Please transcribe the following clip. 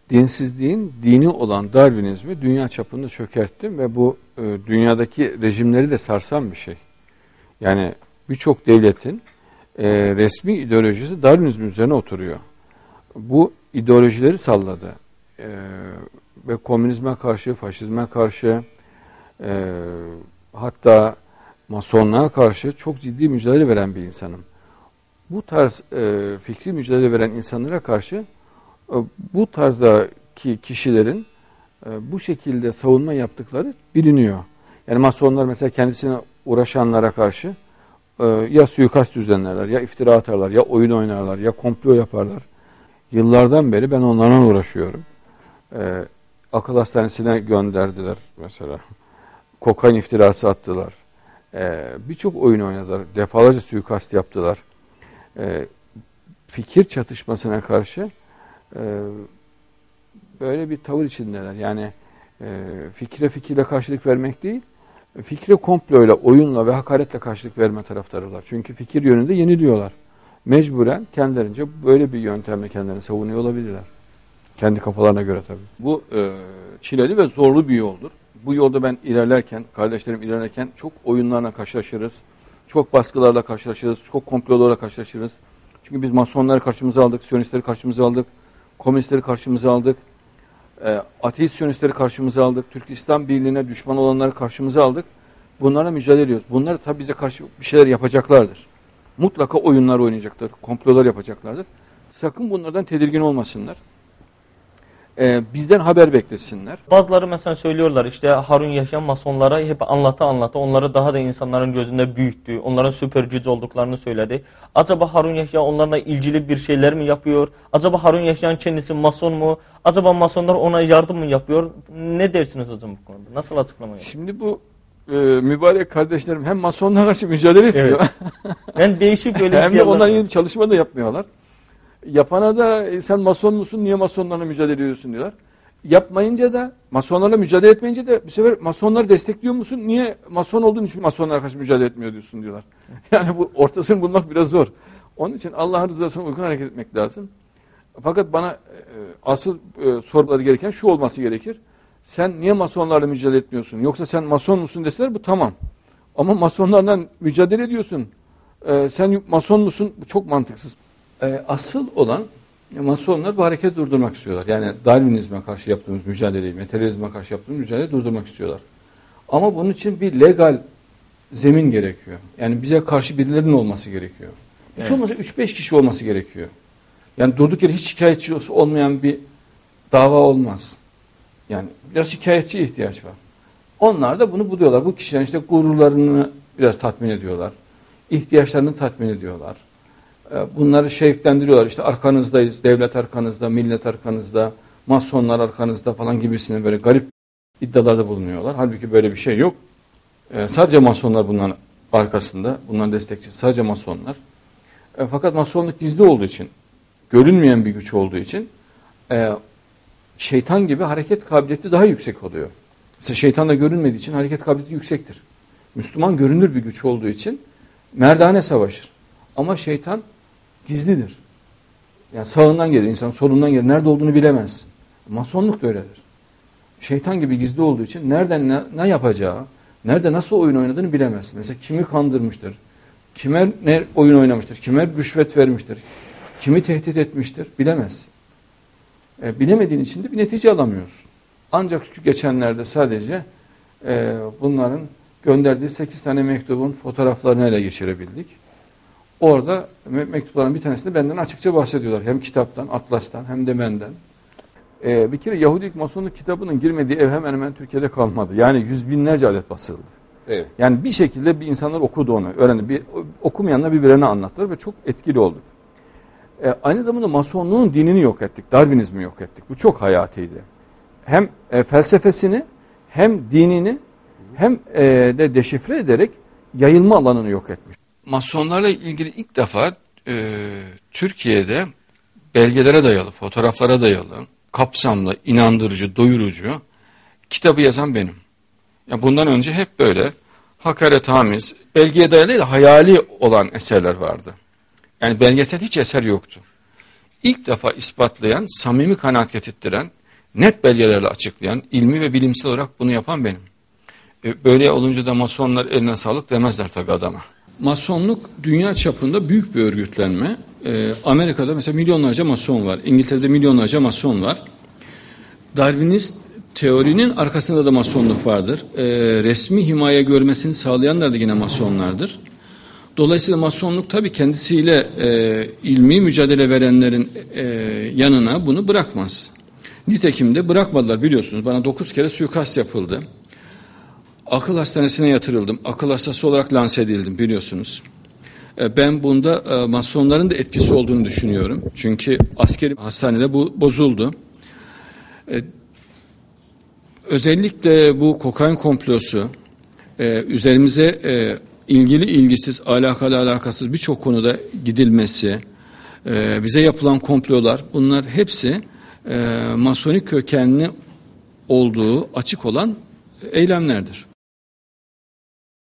dinsizliğin dini olan Darwinizmi dünya çapında çökertti ve bu dünyadaki rejimleri de sarsan bir şey. Yani birçok devletin resmi ideolojisi Darwinizm üzerine oturuyor. Bu ideolojileri salladı. Ve komünizme karşı, faşizme karşı, hatta masonluğa karşı çok ciddi mücadele veren bir insanım. Bu tarz fikri mücadele veren insanlara karşı bu tarzdaki kişilerin bu şekilde savunma yaptıkları biliniyor. Yani masonlar mesela kendisine uğraşanlara karşı ya suikast düzenlerler, ya iftira atarlar, ya oyun oynarlar, ya komplo yaparlar. Yıllardan beri ben onlarla uğraşıyorum. Akıl hastanesine gönderdiler mesela. Kokain iftirası attılar. Birçok oyun oynadılar. Defalarca suikast yaptılar. Fikir çatışmasına karşı böyle bir tavır içindeler. Yani fikirle karşılık vermek değil, fikre komployla, oyunla ve hakaretle karşılık verme taraftarılar. Çünkü fikir yönünde yeniliyorlar. Mecburen kendilerince böyle bir yöntemle kendilerini savunuyor olabilirler. Kendi kafalarına göre tabii. Bu çileli ve zorlu bir yoldur. Bu yolda ben ilerlerken, kardeşlerim ilerlerken çok oyunlarla karşılaşırız. Çok baskılarla karşılaşırız. Çok komplolarla karşılaşırız. Çünkü biz masonları karşımıza aldık, Siyonistleri karşımıza aldık, komünistleri karşımıza aldık, ateist Siyonistleri karşımıza aldık, Türk İslam Birliği'ne düşman olanları karşımıza aldık. Bunlarla mücadele ediyoruz. Bunlar tabii bize karşı bir şeyler yapacaklardır. Mutlaka oyunlar oynayacaklar, komplolar yapacaklardır. Sakın bunlardan tedirgin olmasınlar. Bizden haber beklesinler. Bazıları mesela söylüyorlar işte Harun Yahya masonlara hep anlata onları daha da insanların gözünde büyüttü. Onların süper gücü olduklarını söyledi. Acaba Harun Yahya onlarla ilgili bir şeyler mi yapıyor? Acaba Harun Yahya'nın kendisi mason mu? Acaba masonlar ona yardım mı yapıyor? Ne dersiniz hocam bu konuda? Nasıl açıklama yapıyor? Şimdi bu mübarek kardeşlerim hem masonlara karşı mücadele etmiyor. Evet. Yani değişik böyle hem de onların yeni bir çalışma da yapmıyorlar. Yapana da sen mason musun, niye masonlarla mücadele ediyorsun diyorlar. Yapmayınca da, masonlarla mücadele etmeyince de bir sefer masonları destekliyor musun, niye mason olduğun için masonlara karşı mücadele etmiyor diyorsun diyorlar. Yani bu ortasını bulmak biraz zor. Onun için Allah'ın rızasına uygun hareket etmek lazım. Fakat bana asıl sormaları gereken şu olması gerekir. Sen niye masonlarla mücadele etmiyorsun? Yoksa sen mason musun deseler bu tamam. Ama masonlarla mücadele ediyorsun. Sen mason musun? Bu çok mantıksız. Asıl olan masonlar bu hareketi durdurmak istiyorlar. Yani Darwinizme karşı yaptığımız mücadeleyi, materyalizme karşı yaptığımız mücadeleyi durdurmak istiyorlar. Ama bunun için bir legal zemin gerekiyor. Yani bize karşı birilerinin olması gerekiyor. Hiç olmazsa 3-5 kişi olması gerekiyor. Yani durduk yere hiç şikayetçi olmayan bir dava olmaz. Yani biraz şikayetçiye ihtiyaç var. Onlar da bunu buluyorlar. Bu kişilerin işte gururlarını biraz tatmin ediyorlar. İhtiyaçlarını tatmin ediyorlar. Bunları şevklendiriyorlar. İşte arkanızdayız, devlet arkanızda, millet arkanızda, masonlar arkanızda falan gibisine böyle garip iddialarda bulunuyorlar. Halbuki böyle bir şey yok. Sadece masonlar bunların arkasında, bunların destekçisi sadece masonlar. Fakat masonluk gizli olduğu için, görünmeyen bir güç olduğu için şeytan gibi hareket kabiliyeti daha yüksek oluyor. Mesela şeytan da görünmediği için hareket kabiliyeti yüksektir. Müslüman görünür bir güç olduğu için merdane savaşır. Ama şeytan gizlidir. Yani sağından gelir, insan solundan gelir. Nerede olduğunu bilemezsin. Masonluk da öyledir. Şeytan gibi gizli olduğu için nereden ne yapacağı, nerede nasıl oyun oynadığını bilemezsin. Mesela kimi kandırmıştır, kime ne oyun oynamıştır, kime rüşvet vermiştir, kimi tehdit etmiştir bilemezsin. Bilemediğin için de bir netice alamıyorsun. Ancak şu geçenlerde sadece bunların gönderdiği 8 tane mektubun fotoğraflarını ele geçirebildik. Orada mektupların bir tanesinde benden açıkça bahsediyorlar. Hem kitaptan, Atlas'tan hem de benden. Bir kere Yahudilik Masonluk kitabının girmediği ev hemen hemen Türkiye'de kalmadı. Yani yüz binlerce adet basıldı. Evet. Yani bir şekilde bir insanlar okudu onu, öğrendi. Okumayanlar birbirlerine anlattılar ve çok etkili olduk. Aynı zamanda Masonluğun dinini yok ettik, Darwinizmi yok ettik. Bu çok hayatiydi. Hem felsefesini, hem dinini, hem de deşifre ederek yayılma alanını yok etmiş. Masonlarla ilgili ilk defa Türkiye'de belgelere dayalı, fotoğraflara dayalı, kapsamlı, inandırıcı, doyurucu kitabı yazan benim. Ya bundan önce hep böyle hakaretamiz, belgeye dayalı değil, hayali olan eserler vardı. Yani belgesel hiç eser yoktu. İlk defa ispatlayan, samimi kanaat getirttiren, net belgelerle açıklayan, ilmi ve bilimsel olarak bunu yapan benim. Böyle olunca da masonlar eline sağlık demezler tabii adama. Masonluk dünya çapında büyük bir örgütlenme. Amerika'da mesela milyonlarca mason var. İngiltere'de milyonlarca mason var. Darwinist teorinin arkasında da masonluk vardır. Resmi himaye görmesini sağlayanlar da yine masonlardır. Dolayısıyla masonluk tabii kendisiyle ilmi mücadele verenlerin yanına bunu bırakmaz. Nitekim de bırakmadılar, biliyorsunuz. Bana 9 kere suikast yapıldı. Akıl hastanesine yatırıldım. Akıl hastası olarak lanse edildim, biliyorsunuz. Ben bunda masonların da etkisi olduğunu düşünüyorum. Çünkü askeri hastanede bu bozuldu. Özellikle bu kokain komplosu üzerimize ilgili ilgisiz, alakalı alakasız birçok konuda gidilmesi, bize yapılan komplolar, bunlar hepsi masonik kökenli olduğu açık olan eylemlerdir.